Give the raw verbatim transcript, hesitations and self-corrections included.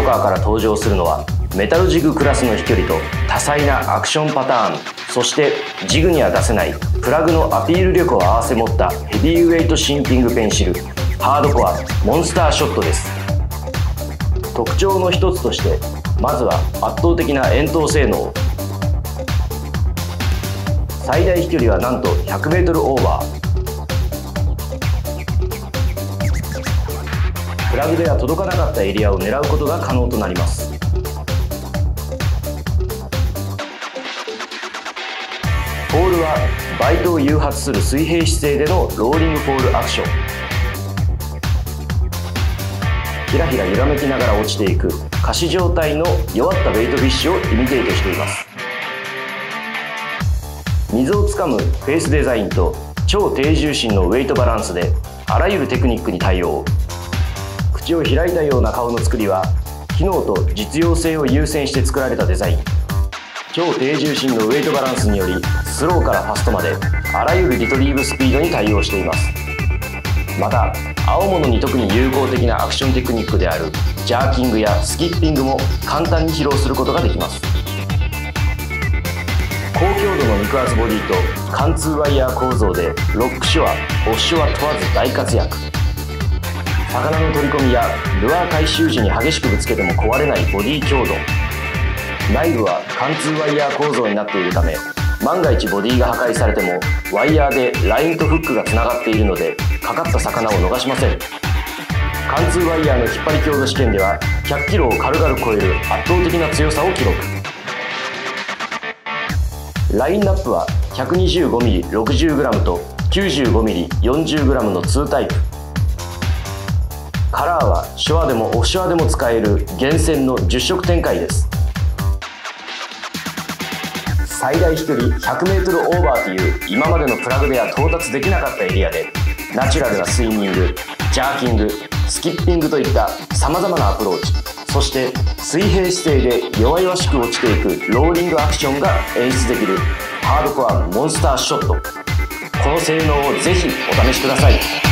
カーから登場するのはメタルジグクラスの飛距離と多彩なアクションパターン、そしてジグには出せないプラグのアピール力を併せ持ったヘビーウェイトシンキングペンシルハードコアモンスターショットです。特徴の一つとして、まずは圧倒的な遠投性能。最大飛距離はなんと ひゃくメートル オーバー。プラグでは届かなかったエリアを狙うことが可能となります。ポールはバイトを誘発する水平姿勢でのローリングフォールアクション。ひらひら揺らめきながら落ちていく仮死状態の弱ったベイトフィッシュをイミテートしています。水をつかむフェースデザインと超低重心のウェイトバランスであらゆるテクニックに対応。口を開いたような顔の作りは機能と実用性を優先して作られたデザイン。超低重心のウェイトバランスによりスローからファストまであらゆるリトリーブスピードに対応しています。また青物に特に有効的なアクションテクニックであるジャーキングやスキッピングも簡単に披露することができます。高強度の肉厚ボディと貫通ワイヤー構造でロックショア、オフショア問わず大活躍。魚の取り込みやルアー回収時に激しくぶつけても壊れないボディ強度。内部は貫通ワイヤー構造になっているため、万が一ボディが破壊されてもワイヤーでラインとフックがつながっているのでかかった魚を逃しません。貫通ワイヤーの引っ張り強度試験ではひゃっキロを軽々超える圧倒的な強さを記録。ラインナップは ひゃくにじゅうごミリろくじゅうグラム と きゅうじゅうごミリよんじゅうグラム のにタイプ。カラーはショアでもオフショアでも使える厳選のじゅっ色展開です。最大飛距離 ひゃくメートル オーバーという今までのプラグでは到達できなかったエリアでナチュラルなスイミング、ジャーキング、スキッピングといったさまざまなアプローチ、そして水平姿勢で弱々しく落ちていくローリングアクションが演出できるハードコアモンスターショット。この性能をぜひお試しください。